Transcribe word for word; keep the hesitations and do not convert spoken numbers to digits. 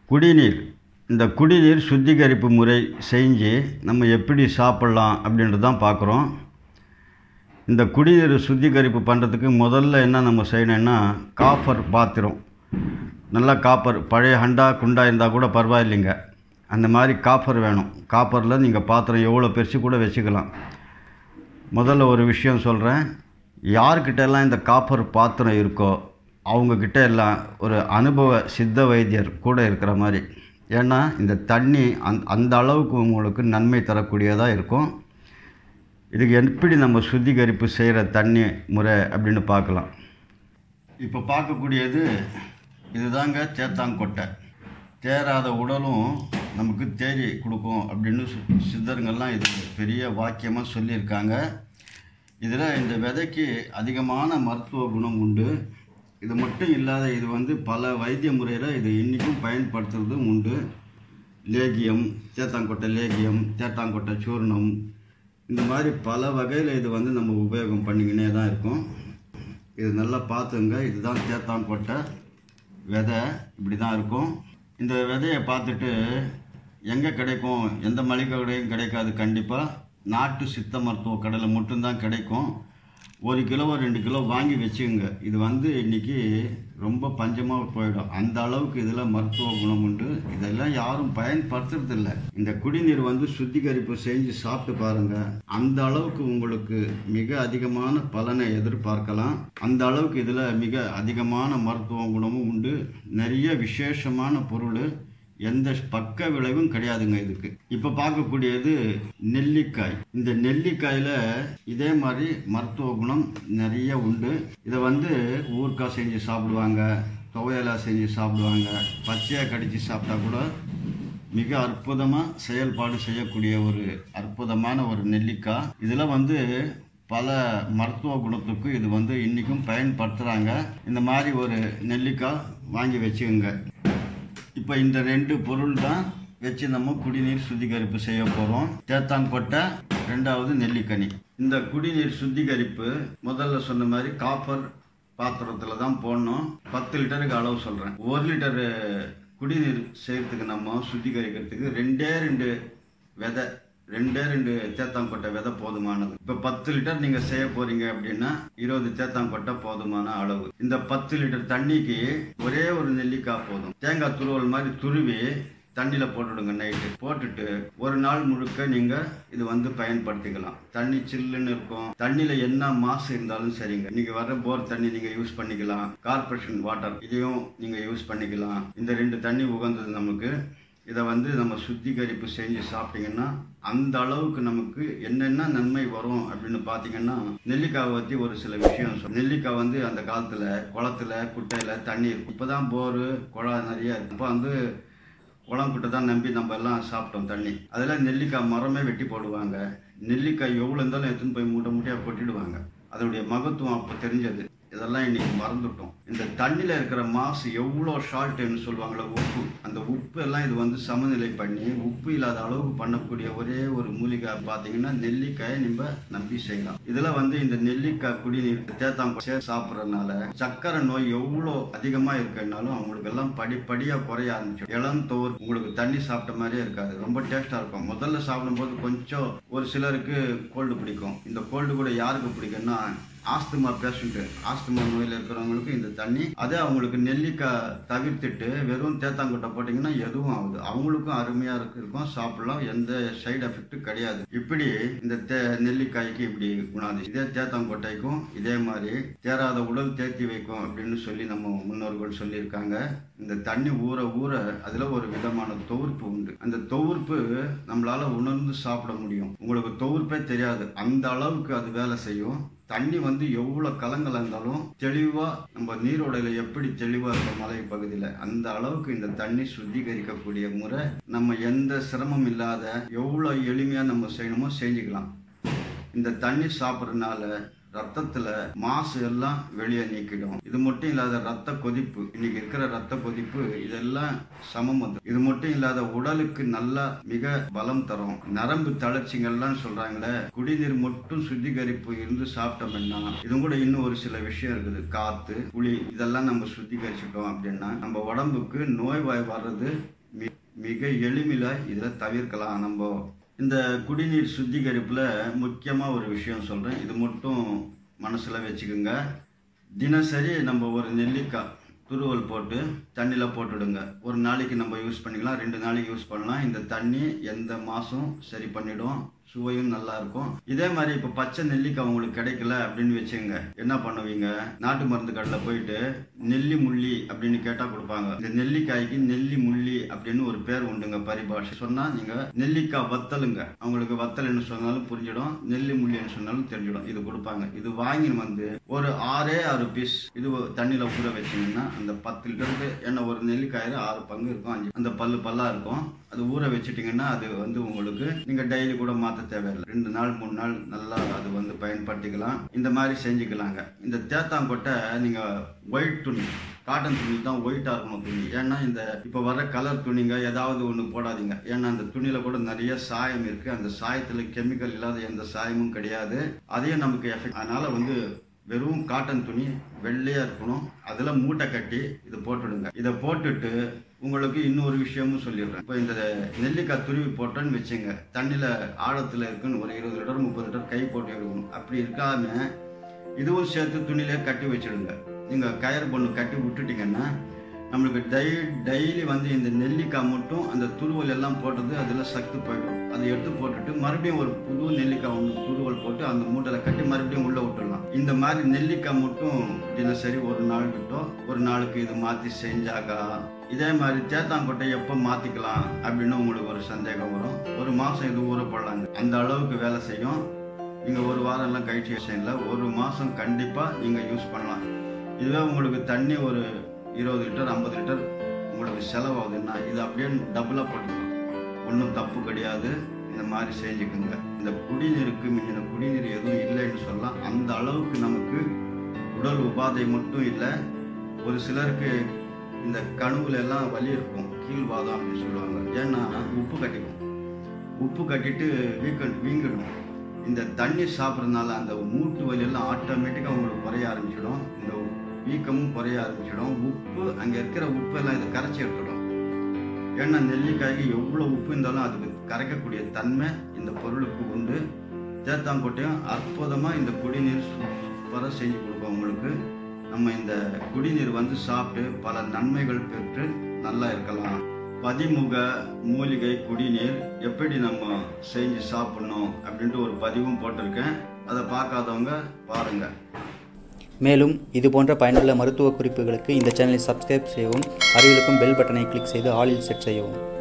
குடிநீர். இந்த குடிநீர் சுத்திகரிப்பு முறை செஞ்சு நம்ம எப்படி சாப்பிட்லாம் அப்படின்றது தான் பார்க்குறோம். இந்த குடிநீர் சுத்திகரிப்பு பண்ணுறதுக்கு முதல்ல என்ன நம்ம செய்யணும்னா, காப்பர் பாத்திரம், நல்லா காப்பர், பழைய ஹண்டா குண்டா இருந்தால் கூட பரவாயில்லைங்க, அந்த மாதிரி காப்பர் வேணும். காப்பரில் நீங்கள் பாத்திரம் எவ்வளோ பெருசு கூட வச்சுக்கலாம். முதல்ல ஒரு விஷயம் சொல்கிறேன், யார்கிட்டெல்லாம் இந்த காப்பர் பாத்திரம் இருக்கோ அவங்கக்கிட்ட எல்லாம் ஒரு அனுபவ சித்த வைத்தியர் கூட இருக்கிற மாதிரி. ஏன்னா இந்த தண்ணி அந் அந்த அளவுக்கு உங்களுக்கு நன்மை தரக்கூடியதாக இருக்கும். இதுக்கு எப்படி நம்ம சுத்திகரிப்பு செய்கிற தண்ணி முறை அப்படின்னு பார்க்கலாம். இப்போ பார்க்கக்கூடியது இதுதாங்க தேத்தாங்கொட்டை. தேராத உடலும் நமக்கு தேறி கொடுக்கும் அப்படின்னு சித்தருங்கள்லாம் இது பெரிய வாக்கியமாக சொல்லியிருக்காங்க. இதில் இந்த விதைக்கு அதிகமான மருத்துவ குணம் உண்டு. இது மட்டும் இல்லாத இது வந்து பல வைத்திய முறையில் இது இன்றைக்கும் பயன்படுத்துறதும் உண்டு. லேகியம், தேத்தாங்கொட்டை லேகியம், தேத்தாங்கொட்டை சூர்ணம், இந்த மாதிரி பல வகையில் இது வந்து நம்ம உபயோகம் பண்ணிக்கினே தான் இருக்கும். இது நல்லா பார்த்துங்க. இதுதான் தேத்தாங்கொட்டை விதை, இப்படி தான் இருக்கும். இந்த விதையை பார்த்துட்டு எங்கே கிடைக்கும், எந்த மளிகை கடையும் கிடைக்காது. கண்டிப்பாக நாட்டு சித்த மருத்துவ கடையில் மட்டும்தான் கிடைக்கும். ஒரு கிலோ ரெண்டு கிலோ வாங்கி வச்சுக்கோங்க. இது வந்து இன்றைக்கி ரொம்ப பஞ்சமாக போயிடும். அந்த அளவுக்கு இதில் மருத்துவ குணம் உண்டு. இதெல்லாம் யாரும் பயன்படுத்துறதில்லை. இந்த குடிநீர் வந்து சுத்திகரிப்பு செஞ்சு சாப்பிட்டு பாருங்கள். அந்த அளவுக்கு உங்களுக்கு மிக அதிகமான பலனை எதிர்பார்க்கலாம். அந்த அளவுக்கு இதில் மிக அதிகமான மருத்துவ குணமும் உண்டு. நிறைய விசேஷமான பொருள், எந்த பக்க விளைவும் கிடையாதுங்க இதுக்கு. இப்போ பார்க்கக்கூடியது நெல்லிக்காய். இந்த நெல்லிக்காயில் இதே மாதிரி மருத்துவ குணம் நிறைய உண்டு. இதை வந்து ஊறுகாய் செஞ்சு சாப்பிடுவாங்க, துவையலாக செஞ்சு சாப்பிடுவாங்க, பச்சையாக கடித்து சாப்பிட்டா கூட மிக அற்புதமாக செயல்பாடு செய்யக்கூடிய ஒரு அற்புதமான ஒரு நெல்லிக்காய். இதில் வந்து பல மருத்துவ குணத்துக்கு இது வந்து இன்றைக்கும் பயன்படுத்துகிறாங்க. இந்த மாதிரி ஒரு நெல்லிக்காய் வாங்கி வச்சுக்கோங்க. இப்போ இந்த ரெண்டு பொருள் தான் வச்சு நம்ம குடிநீர் சுத்திகரிப்பு செய்ய போகிறோம். தேத்தாங்கொட்டை, ரெண்டாவது நெல்லிக்கனி. இந்த குடிநீர் சுத்திகரிப்பு முதல்ல சொன்ன மாதிரி காப்பர் பாத்திரத்தில் தான் போடணும். பத்து லிட்டருக்கு அளவு சொல்கிறேன். ஒரு லிட்டரு குடிநீர் செய்கிறதுக்கு நம்ம சுத்திகரிக்கிறதுக்கு ரெண்டே ரெண்டு விதை, ரெண்டே ரெண்டு தேத்தாங்கொட்டை விதை போதுமானது. இப்போ பத்து லிட்டர் நீங்கள் செய்ய போறீங்க அப்படின்னா இருபது தேத்தாங்கொட்டை போதுமான அளவு. இந்த பத்து லிட்டர் தண்ணிக்கு ஒரே ஒரு நெல்லிக்காய் போதும். தேங்காய் துருவல் மாதிரி துருவி தண்ணியில் போட்டுடுங்க. நைட்டு போட்டுட்டு ஒரு நாள் முழுக்க நீங்கள் இது வந்து பயன்படுத்திக்கலாம். தண்ணி சில்லுன்னு இருக்கும். தண்ணியில் என்ன மாசு இருந்தாலும் சரிங்க. இன்னைக்கு வர போர் தண்ணி நீங்கள் யூஸ் பண்ணிக்கலாம். கார்பரேஷன் வாட்டர் இதையும் நீங்கள் யூஸ் பண்ணிக்கலாம். இந்த ரெண்டு தண்ணி உகந்தது நமக்கு. இதை வந்து நம்ம சுத்திகரிப்பு செஞ்சு சாப்பிட்டீங்கன்னா அந்த அளவுக்கு நமக்கு என்னென்ன நன்மை வரும் அப்படின்னு பார்த்தீங்கன்னா, நெல்லிக்காவை பற்றி ஒரு சில விஷயம் சொல்ல. நெல்லிக்காய் வந்து அந்த காலத்தில் குளத்துல குட்டையில் தண்ணி இருக்கும். இப்போ தான் போரு குளம் நிறைய இருக்கு. இப்போ வந்து குளம் குட்டை தான் நம்பி நம்ம எல்லாம் சாப்பிட்டோம் தண்ணி. அதில் நெல்லிக்காய் மரமே வெட்டி போடுவாங்க. நெல்லிக்காய் எவ்வளோ இருந்தாலும் எடுத்துன்னு போய் மூட்டை மூட்டையாக கொட்டிடுவாங்க. அதனுடைய மகத்துவம் அப்போ தெரிஞ்சது. இதெல்லாம் இன்னைக்கு மறந்துட்டோம். இந்த தண்ணியில் இருக்கிற மாசு எவ்வளோ சால்ட்டுன்னு சொல்லுவாங்களே, உப்பு, அந்த உப்பு எல்லாம் இது வந்து சமநிலை பண்ணி உப்பு இல்லாத அளவுக்கு பண்ணக்கூடிய ஒரே ஒரு மூலிகை பார்த்தீங்கன்னா நெல்லிக்காயை நம்ம நம்பி செய்யலாம். இதில் வந்து இந்த நெல்லிக்காய் குடிநீர் தேத்தாங்கொட்டை சாப்பிட்றதுனால சக்கரை நோய் எவ்வளோ அதிகமாக இருக்குன்னாலும் அவங்களுக்கு எல்லாம் படிப்படியாக குறைய ஆரம்பிச்சு. இளம் தோர் உங்களுக்கு தண்ணி சாப்பிட்ட மாதிரியே இருக்காது. ரொம்ப டேஸ்டாக இருக்கும். முதல்ல சாப்பிடும்போது கொஞ்சம் ஒரு சிலருக்கு கோல்டு பிடிக்கும். இந்த கோல்டு கூட யாருக்கு பிடிக்கும்னா ஆஸ்துமா பேஷண்ட்டு, ஆஸ்துமா நோயில் இருக்கிறவங்களுக்கு இந்த தண்ணி. அதே அவங்களுக்கு நெல்லிக்காய் தவிர்த்துட்டு வெறும் தேத்தாங்கொட்டை போட்டிங்கன்னா எதுவும் ஆகுது. அவங்களுக்கும் அருமையாக இருக்கு இருக்கும் சாப்பிடலாம். எந்த சைடு எஃபெக்டும் கிடையாது. இப்படி இந்த தே நெல்லிக்காய்க்கு இப்படி குணாதி. இதே தேத்தாங்கொட்டைக்கும் இதே மாதிரி தேராத உடல் தேர்த்தி வைக்கும் அப்படின்னு சொல்லி நம்ம முன்னோர்கள் சொல்லியிருக்காங்க. இந்த தண்ணி ஊற ஊற அதில் ஒரு விதமான தொகுப்பு உண்டு. அந்த தொகுப்பு நம்மளால உணர்ந்து சாப்பிட முடியும். உங்களுக்கு தொகுப்பே தெரியாது, அந்த அளவுக்கு அது வேலை செய்யும். தண்ணி வந்து எவ்வளோ கலங்களாக இருந்தாலும் தெளிவாக நம்ம நீரோடையில் எப்படி தெளிவாக இருக்கும் மலை பகுதியில், அந்த அளவுக்கு இந்த தண்ணி சுத்திகரிக்கக்கூடிய முறை நம்ம எந்த சிரமம் இல்லாத எவ்வளோ எளிமையாக நம்ம செய்யணுமோ செஞ்சுக்கலாம். இந்த தண்ணி சாப்பிட்றதுனால ரத்தத்துல மாசு எல்லாம் வெளியே நீக்கிடும். இது மட்டும் இல்லாத ரத்த கொதிப்பு, இன்னைக்கு இருக்கிற ரத்த கொதிப்பு இதெல்லாம் சமம் வந்து. இது மட்டும் இல்லாத உடலுக்கு நல்லா மிக பலம் தரும். நரம்பு தளர்ச்சிகள்லாம் சொல்றாங்களே, குடிநீர் மட்டும் சுத்திகரிப்பு இருந்து சாப்பிட்டோம்னா, இது கூட இன்னும் ஒரு சில விஷயம் இருக்குது. காத்து, புளி இதெல்லாம் நம்ம சுத்திகரிச்சுட்டோம் அப்படின்னா நம்ம உடம்புக்கு நோய்வாய் வர்றது மிக எளிமையில இதை தவிர்க்கலாம். நம்ம இந்த குடிநீர் சுத்திகரிப்புல முக்கியமா ஒரு விஷயம் சொல்றேன், இது மட்டும் மனசுல வச்சுக்கோங்க. தினசரி நம்ம ஒரு நெல்லிக்காய் துருவல் போட்டு தண்ணியில் போட்டுடுங்க. ஒரு நாளைக்கு நம்ம யூஸ் பண்ணிக்கலாம், ரெண்டு நாளைக்கு யூஸ் பண்ணலாம். இந்த தண்ணி எந்த மாதம் சரி பண்ணிடும், சுவையும் நல்லா இருக்கும். இதே மாதிரி இப்போ பச்சை நெல்லிக்காய் உங்களுக்கு கிடைக்கல அப்படின்னு வச்சுங்க, என்ன பண்ணுவீங்க? நாட்டு மருந்து கடையில் போயிட்டு நெல்லி முள்ளி அப்படின்னு கேட்டால் கொடுப்பாங்க. இந்த நெல்லிக்காய்க்கு நெல்லி முள்ளி அப்படின்னு ஒரு பேர் உண்டுங்க பரிபாஷை. சொன்னால் நீங்கள் நெல்லிக்காய் வத்தலுங்க, அவங்களுக்கு வத்தல்னு சொன்னாலும் புரிஞ்சிடும், நெல்லி முள்ளின்னு சொன்னாலும் தெரிஞ்சிடும். இது கொடுப்பாங்க. இது வாங்கி வந்து ஒரு ஆறே ஆறு பீஸ் இது தண்ணியில் ஊற வச்சிங்கன்னா அந்த பத்து லிட்டருக்கு என்ன, ஒரு நெல்லிக்காயில ஆறு பங்கு இருக்கும், அஞ்சு அந்த பல்லு பல்லா இருக்கும். அது ஊற வச்சுட்டீங்கன்னா அது வந்து உங்களுக்கு நீங்க டெய்லி கூட மாற்ற தேவையில்லை. ரெண்டு நாள் மூணு நாள் நல்லா அது வந்து பயன்படுத்திக்கலாம். இந்த மாதிரி செஞ்சுக்கலாங்க. இந்த தேத்தாங்கொட்டை நீங்க ஒயிட் துணி, காட்டன் துணி தான் ஒயிட்டா இருக்கணும் துணி. ஏன்னா இந்த இப்ப வர கலர் துணிங்க ஏதாவது ஒண்ணு போடாதீங்க. ஏன்னா அந்த துணியில கூட நிறைய சாயம் இருக்கு. அந்த சாயத்துல கெமிக்கல் இல்லாத எந்த சாயமும் கிடையாது. அதையும் நமக்கு எஃபெக்ட். அதனால வந்து வெறும் காட்டன் துணி வெள்ளையா இருக்கணும். அதுல மூட்டை கட்டி இதை போட்டுடுங்க. இதை போட்டுட்டு உங்களுக்கு இன்னொரு விஷயமும் சொல்லிடுறேன். இப்போ இந்த நெல்லிக்காய் துருவி போட்டோன்னு வச்சுங்க, தண்ணியில ஆழத்துல இருக்குன்னு ஒரு இருபது லிட்டர் முப்பது லிட்டர் கை போட்டு எடுக்கணும். அப்படி இருக்காம இதுவும் சேர்த்து துணியிலே கட்டி வச்சிடுங்க. நீங்க கயிறு பொண்ணு கட்டி விட்டுட்டீங்கன்னா நம்மளுக்கு டெய் டெய்லி வந்து இந்த நெல்லிக்காய் மட்டும் அந்த துருவல் எல்லாம் போட்டது அதில் சத்து போயிடும். அதை எடுத்து போட்டுட்டு மறுபடியும் ஒரு புது நெல்லிக்காய் ஒன்று துருவல் போட்டு அந்த மூட்டையில் கட்டி மறுபடியும் உள்ள விட்டுடலாம். இந்த மாதிரி நெல்லிக்காய் மட்டும் தினசரி ஒரு நாள் விட்டோம் ஒரு நாளுக்கு இது மாற்றி செஞ்சாக்கா, இதே மாதிரி தேத்தாங்கொட்டை எப்போ மாற்றிக்கலாம் அப்படின்னு உங்களுக்கு ஒரு சந்தேகம் வரும். ஒரு மாதம் இது ஊற போடலாங்க, அந்த அளவுக்கு வேலை செய்யும். நீங்கள் ஒரு வாரம் எல்லாம் கழிச்சு விஷயம் இல்லை, ஒரு மாதம் கண்டிப்பாக நீங்கள் யூஸ் பண்ணலாம். இதுவே உங்களுக்கு தண்ணி ஒரு இருபது லிட்டர் ஐம்பது லிட்டர் உங்களுக்கு செலவாகுதுன்னா இது அப்படியே டபுளாக போட்டுக்கலாம். ஒன்றும் தப்பு கிடையாது. இந்த மாதிரி செஞ்சுக்குங்க. இந்த குடிநீருக்கு மிஞ்சின குடிநீர் எதுவும் இல்லைன்னு சொல்லலாம். அந்த அளவுக்கு நமக்கு உடல் உபாதை மட்டும் இல்லை, ஒரு சிலருக்கு இந்த கணுவுல எல்லாம் வலி இருக்கும், கீழ்வாதம் அப்படின்னு சொல்லுவாங்க. ஏன்னா உப்பு கட்டிக்கும், உப்பு கட்டிட்டு வீக்க வீங்கிடும். இந்த தண்ணி சாப்பிட்றதுனால அந்த மூட்டு வலி எல்லாம் ஆட்டோமேட்டிக்காக உங்களுக்கு குறைய ஆரம்பிச்சிடும். இந்த வீக்கமும் குறைய ஆரம்பிச்சிடும். உப்பு அங்கே இருக்கிற உப்பு எல்லாம் இதை கரைச்சி எடுத்துடும். ஏன்னா நெல்லிக்காய்க்கு எவ்வளோ உப்பு இருந்தாலும் அதுக்கு கரைக்கக்கூடிய தன்மை இந்த பொருளுக்கு உண்டு. தேத்தாங்கொட்டையும் அற்புதமாக இந்த குடிநீர் சூப்பராக செஞ்சு கொடுக்கும் உங்களுக்கு. நம்ம இந்த குடிநீர் வந்து சாப்பிட்டு பல நன்மைகள் பெற்று நல்லா இருக்கலாம். பதிமுக மூலிகை குடிநீர் எப்படி நம்ம செஞ்சு சாப்பிடணும் அப்படின்ட்டு ஒரு பதிவும் போட்டிருக்கேன். அதை பார்க்காதவங்க பாருங்க. மேலும் இது போன்ற பயனுள்ள மருத்துவ குறிப்புகளுக்கு இந்த சேனலை சப்ஸ்கிரைப் செய்யவும், அருகிலுக்கும் பெல் பட்டனை கிளிக் செய்து ஆலில் செட் செய்யவும்.